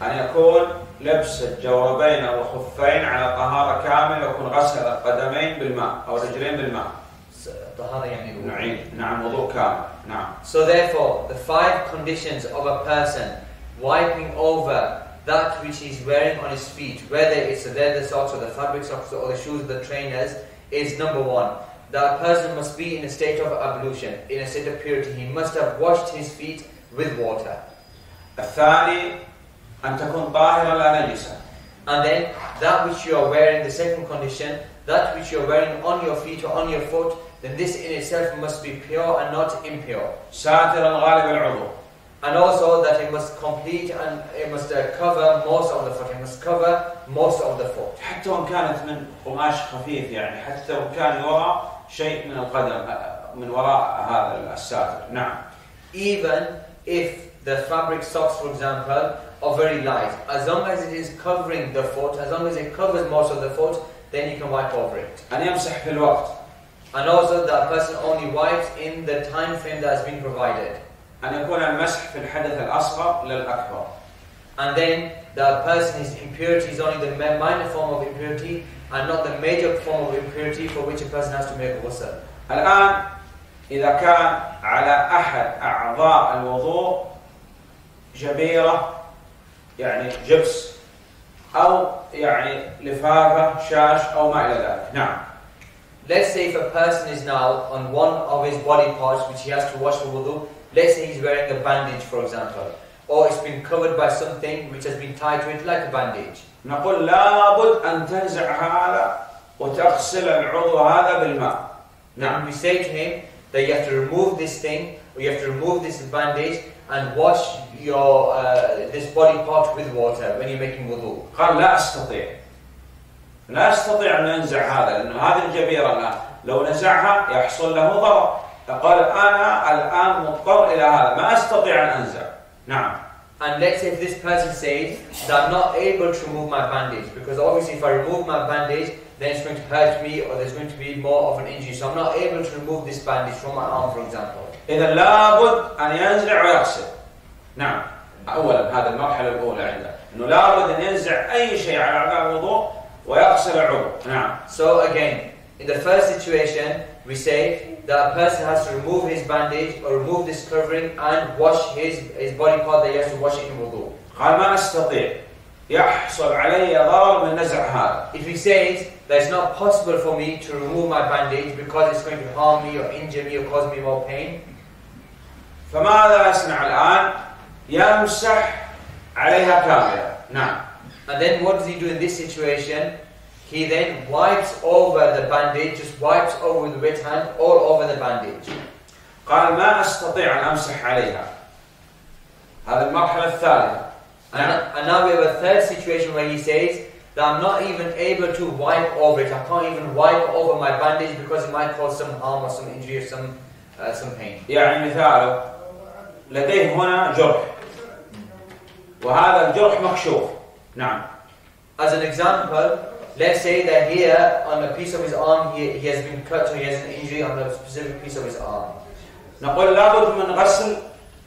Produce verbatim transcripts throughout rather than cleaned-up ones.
أن يكون لبس الجوربين أو الخفين على طهارة كاملة ويكون غسل القدمين بالماء أو الرجلين بالماء. طهارة يعني نعم نعم وضوء كامل. نعم. So therefore, the five conditions of a person wiping over that which he's wearing on his feet, whether it's the leather socks or the fabric socks or the shoes of the trainers, is number one. That person must be in a state of ablution, in a state of purity. He must have washed his feet with water. الثاني أن تكون طاهرا لا نجسا. And then that which you are wearing, the second condition, that which you are wearing on your feet or on your foot, then this in itself must be pure and not impure. ساترا غالب العضو. And also that it must complete and it must uh, cover most of the foot. It must cover most of the foot. حتى وإن كانت من قماش خفيف يعني حتى وإن كان وراء شيء من القدم من وراء هذا الساتر. نعم. Even if the fabric socks, for example, are very light, as long as it is covering the foot, as long as it covers most of the foot, then you can wipe over it. أن يمسح في الوقت. And also that person only wipes in the time frame that has been provided. أن يكون المسح في الحدث الأصغر للأكبر. And then the person's impurity is only the minor form of impurity and not the major form of impurity for which a person has to make a ghusl. الآن إذا كان على أحد أعضاء الوضوء جبيرة يعني جبس أو يعني لفافة شاش أو ما إلى ذلك. نعم. Let's say if a person is now on one of his body parts which he has to wash for wudu, let's say he's wearing a bandage, for example, or it's been covered by something which has been tied to it like a bandage. نقول لابد أن تنزع هذا وتغسل العضو هذا بالماء. Now we say to him that you have to remove this thing, or you have to remove this bandage and wash your uh, this body part with water when you're making wudu. قال لا أستطيع. لا أستطيع أن أنزع هذا لأنه هذه الجبيرة الآن لو نزعها يحصل له ضرر. قال أنا الآن مضطر إلى هذا ما أستطيع أن أنزع. نعم. And let's say if this person says that I'm not able to remove my bandage because obviously if I remove my bandage then it's going to hurt me or there's going to be more of an injury, so I'm not able to remove this bandage from my arm, for example. إذا لابد أن ينزع ويغسل. نعم. أولا هذه المرحلة الأولى عنده إنه لابد أن ينزع أي شيء على أعضاء الوضوء ويغسل العضو. نعم. So again, in the first situation, we say that a person has to remove his bandage or remove this covering and wash his his body part that he has to wash it in wudu. قال ما أستطيع يحصل علي ضرر من نزع هذا. If he says that it's not possible for me to remove my bandage because it's going to harm me or injure me or cause me more pain, فماذا يصنع الآن؟ يمسح عليها كاملة. نعم. And then what does he do in this situation? He then wipes over the bandage, just wipes over with the wet hand all over the bandage. قال ما أستطيع أن أمسح عليها. هذه المرحلة الثالثة. And, and now we have a third situation where he says that I'm not even able to wipe over it. I can't even wipe over my bandage because it might cause some harm or some injury or some uh, some pain. يعني مثاله لديه هنا جرح وهذا الجرح مكشوف. نعم. As an example, let's say that here on a piece of his arm he, he has been cut or he has an injury on a specific piece of his arm. نقول لابد من غسل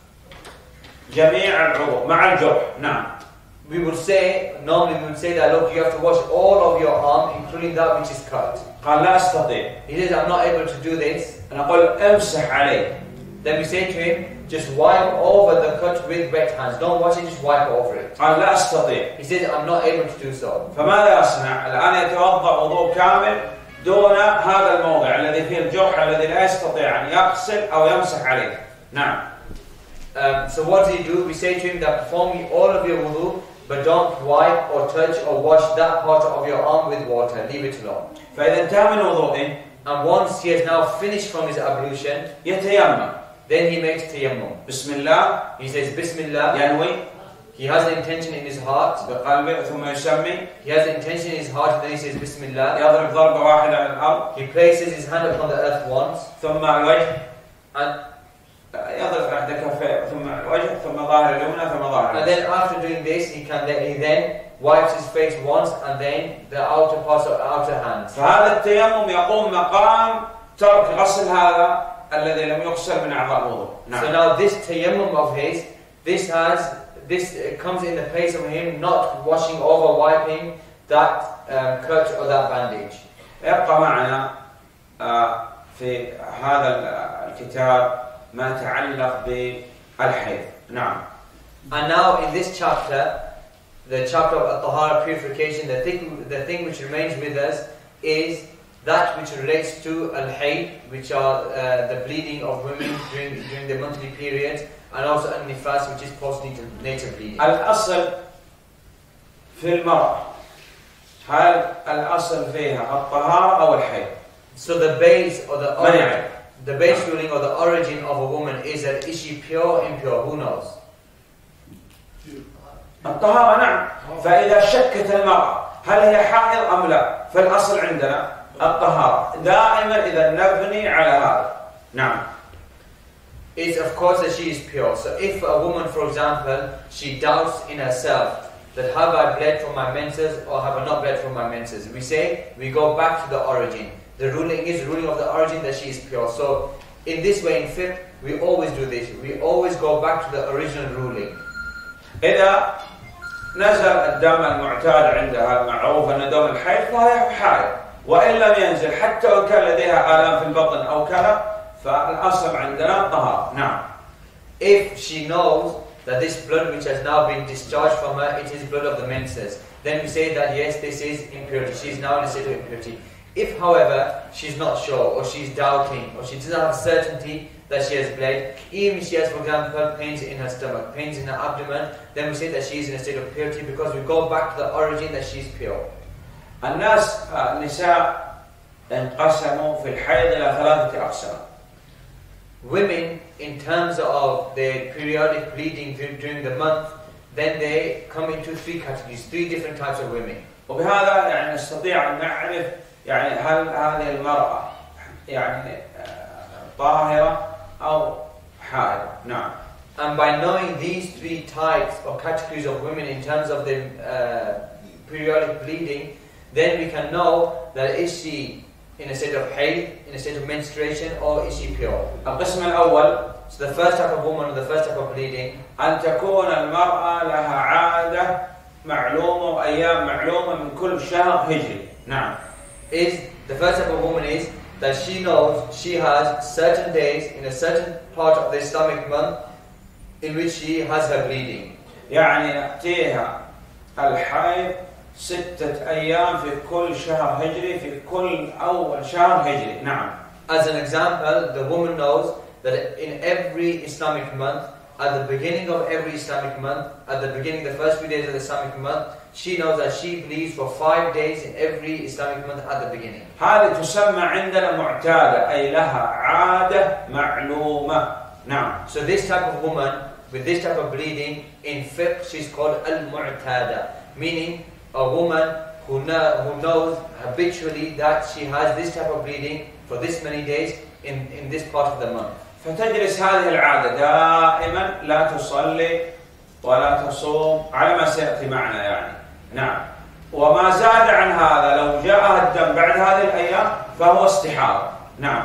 جميع العضو مع الجرح. نعم. We would say, normally we would say that look, you have to wash all of your arm including that which is cut. قال لا أستطيع. He says I'm not able to do this. نقول امسح عليه. Then we say to him, just wipe over the cut with wet hands. Don't wash it, just wipe over it. قال لا أستطيع. He says I'm not able to do so. فماذا يصنع؟ الآن يتوضأ وضوء كامل دون هذا الموضع الذي فيه الجرح الذي لا يستطيع أن يغسل أو يمسح عليه. نعم. Um, so what does he do? We say to him that perform all of your wudu, but don't wipe or touch or wash that part of your arm with water. Leave it alone. فإذا انتهى من وضوئه And once he has now finished from his ablution, يتيمم. then he makes tayammum. بسم الله. He says Bismillah. ينوي. He has the intention in his heart. بقلبه ثم يسمي. He has the intention in his heart, and then he says Bismillah. يضرب ضربة واحدة على الأرض. He places his hand upon the earth once. ثم الوجه. And يضرب إحدى كفيه ثم الوجه ثم ظاهر اليمنى ثم ظاهر And then after doing this, he can then, he then wipes his face once and then the outer parts of outer hands. فهذا التيمم يقوم مقام ترك غسل هذا الذي لم يغسل من أعضاء الوضوء. So now this tayammum of his, this has this comes in the place of him not washing over, wiping that um, cut or that bandage. يبقى معنا في هذا الكتاب ما يتعلق بالحيض. نعم. And now in this chapter, the chapter of At-Tahara, purification, the thing, the thing which remains with us is that which relates to Al-Hayd, which are uh, the bleeding of women during, during the monthly periods, and also Al-Nifas, which is post-natal bleeding. الأصل في المرأة هل الأصل فيها الطهارة أو الحيض؟ So the base or the من origin, يعرف؟ the base ruling or the origin of a woman is that is she pure or impure? Who knows? الطهارة نعم. فإذا شكت المرأة هل هي حائض أم لا؟ فالأصل عندنا الطهارة. دائما إذا نبني على هذا. نعم. It's of course that she is pure. So if a woman, for example, she doubts in herself that have I bled from my menses or have I not bled from my menses, we say we go back to the origin. The ruling is ruling of the origin that she is pure. So in this way in fiqh, we always do this. We always go back to the original ruling. إذا نزل الدم المعتاد عندها المعروف أن دم الحيض فهي حائض، وإن لم ينزل حتى لو كان لديها آلام في البطن أو كذا فالأصل عندنا الطهارة. نعم. If she knows that this blood which has now been discharged from her, it is blood of the menses, then we say that yes, this is impurity. She is now in a state of impurity. If, however, she's not sure, or she's doubting, or she doesn't have certainty that she has bled, even if she has, for example, pains in her stomach, pains in her abdomen, then we say that she is in a state of purity because we go back to the origin that she is pure. الناس النساء انقسموا في الحيض إلى ثلاثة أقسام. Women, in terms of their periodic bleeding during the month, then they come into three categories, three different types of women. وبهذا يعني نستطيع أن نعرف يعني هل هذه المرأة يعني طاهرة أو حائض. نعم. And by knowing these three types or categories of women in terms of the uh, periodic bleeding, then we can know that is she in a state of hayd, in a state of menstruation, or is she pure. القسم الأول. So the first type of woman or the first type of bleeding, أن تكون المرأة لها عادة معلومة وأيام معلومة من كل شهر هجري. نعم. is the first type of woman is that she knows she has certain days in a certain part of the Islamic month in which she has her bleeding. يعني يأتيها الحيض ستة أيام في كل شهر هجري في كل أول شهر هجري. نعم. As an example, the woman knows that in every Islamic month, at the beginning of every Islamic month, at the beginning, the first few days of the Islamic month, she knows that she bleeds for five days in every Islamic month at the beginning. هذه تسمى عندنا معتادة أي لها عادة معلومة. نعم. So this type of woman with this type of bleeding in fiqh, she's called al-mu'tada, meaning a woman who, know, who knows habitually that she has this type of bleeding for this many days in, in this part of the month. فتجلس هذه العادة دائما لا تصلي ولا تصوم على ما سيأتي معنا يعني. نعم. وما زاد عن هذا لو جاءها الدم بعد هذه الأيام فهو استحاضة. نعم.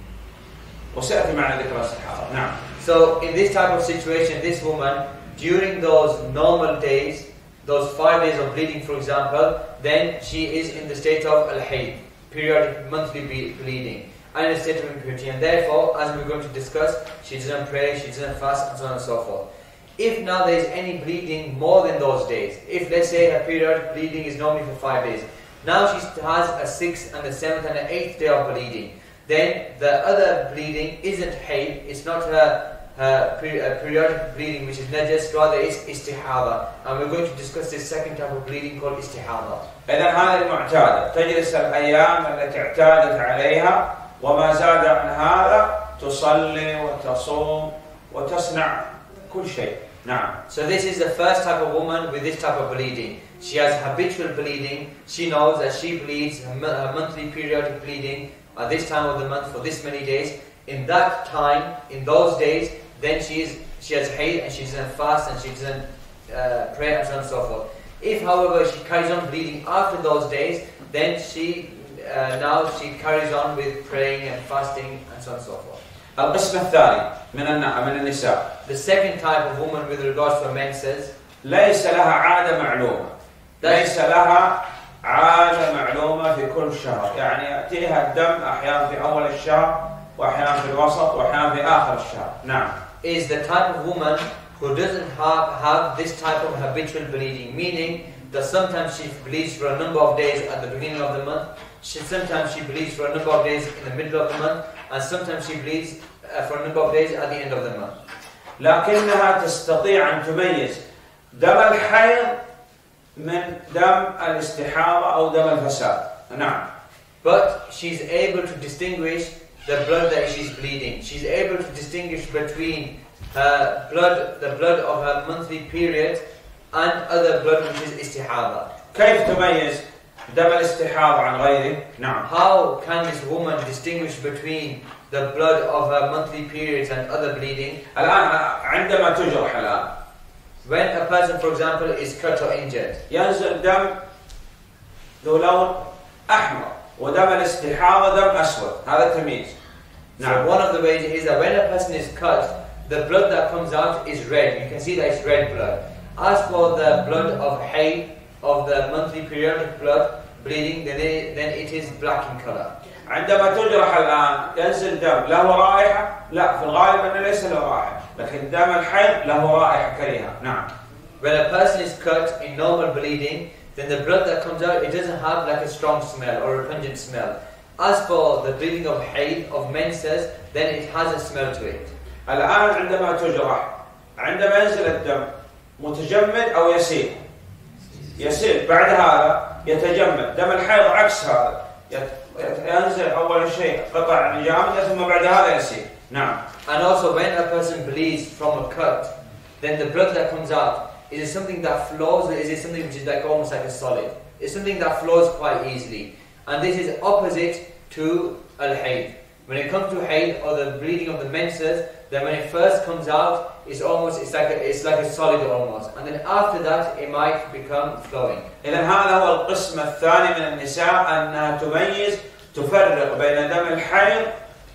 وسيأتي معنا ذكر استحاضة. نعم. So in this type of situation, this woman, during those normal days, those five days of bleeding, for example, then she is in the state of al-hayd, periodic monthly bleeding, and in a state of impurity. And therefore, as we're going to discuss, she doesn't pray, she doesn't fast, and so on and so forth. If now there is any bleeding more than those days, if let's say her periodic bleeding is normally for five days, now she has a sixth and a seventh and an eighth day of bleeding, then the other bleeding isn't hayd, it's not her, her periodic bleeding which is najas, rather it's istihada. And we're going to discuss this second type of bleeding called istihada. إذن هذه المعتادة تجلس الأيام التي اعتادت عليها وما زاد عن هذا تصلي وتصوم وتصنع كل شيء. نعم. So this is the first type of woman with this type of bleeding. She has habitual bleeding. She knows that she bleeds her, her monthly periodic bleeding at this time of the month for this many days. In that time, in those days, then she is she has hayd and she doesn't fast and she doesn't uh, pray and so on and so forth. If, however, she carries on bleeding after those days, then she uh, now she carries on with praying and fasting and so on and so forth. القسم الثاني من من النساء. The second type of woman with regards to her menses ليس لها عادة معلومة، ليس لها عادة معلومة في كل شهر، يعني يأتيها الدم أحيانا في أول الشهر وأحيانا في الوسط وأحيانا في آخر الشهر. نعم. Is the type of woman who doesn't have, have this type of habitual bleeding, meaning that sometimes she bleeds for a number of days at the beginning of the month, she, sometimes she bleeds for a number of days in the middle of the month, and sometimes she bleeds uh, for a number of days at the end of the month. لكنها تستطيع أن تميز دم الحيض من دم الاستحاضة أو دم الفساد. نعم. But she's able to distinguish the blood that she's bleeding. She's able to distinguish between her blood, the blood of her monthly period, and other blood which is istihada. كيف تميز دم الاستحاضة عن غيره؟ نعم. How can this woman distinguish between the blood of her monthly periods and other bleeding? الآن عندما تجرح الآن. When a person, for example, is cut or injured, ينزل دم ذو لون أحمر ودم الاستحاضة دم أسود. هذا تمييز. So one of the ways is that when a person is cut, the blood that comes out is red. You can see that it's red blood. As for the blood of hayd, of the monthly periodic blood bleeding, then it, then it is black in color. عندما تجرح الآن ينزل دم له رائحة؟ لا، في الغالب أنه ليس له رائحة، لكن دم الحيض له رائحة كريهة. نعم. When a person is cut in normal bleeding, then the blood that comes out, it doesn't have like a strong smell or a pungent smell. As for the bleeding of hayd, of menses, then it has a smell to it. الآن عندما تجرح، عندما ينزل الدم متجمد أو يسيل؟ يسيل. بعد هذا يتجمد. دم الحيض عكس هذا، ينزل أول شيء قطع جامدة ثم بعد هذا يسيل. نعم. And also when a person bleeds from a cut, then the blood that comes out, is it something that flows, or is it something which is like almost like a solid? It's something that flows quite easily. And this is opposite to al-hayd. When it comes to hayd, or the bleeding of the menses, then when it first comes out, it's almost, it's like a, it's like a solid almost. And then after that, it might become flowing. إذن هذا هو القسم الثاني من النساء، أنها تميز، تفرق بين دم الحيض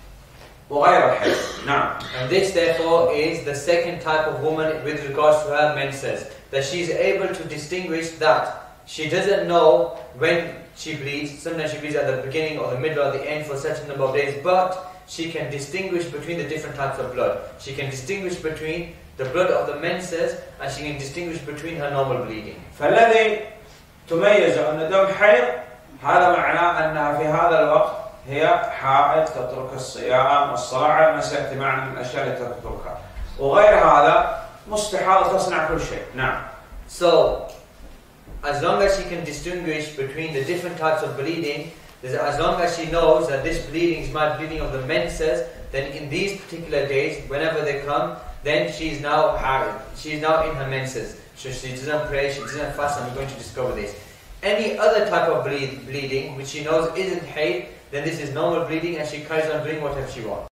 وغير الحيض. نعم. And this therefore is the second type of woman with regards to her menses. That she is able to distinguish that she doesn't know when she bleeds. Sometimes she bleeds at the beginning or the middle or the end for such a number of days, but she can distinguish between the different types of blood. She can distinguish between the blood of the menses, and she can distinguish between her normal bleeding. فالذي تميز أن دم حيض هذا معناه أنها في هذا الوقت هي حائض تترك الصيام والصلاة على ما سيأتي معنا من الأشياء التي تتركها، وغير هذا مستحاضة تصنع كل شيء. نعم. So, as long as she can distinguish between the different types of bleeding, as long as she knows that this bleeding is my bleeding of the menses, then in these particular days, whenever they come, then she is now she is now in her menses. So she doesn't pray, she doesn't fast, and we're going to discover this. Any other type of bleed, bleeding which she knows isn't hayd, then this is normal bleeding, and she carries on doing whatever she wants.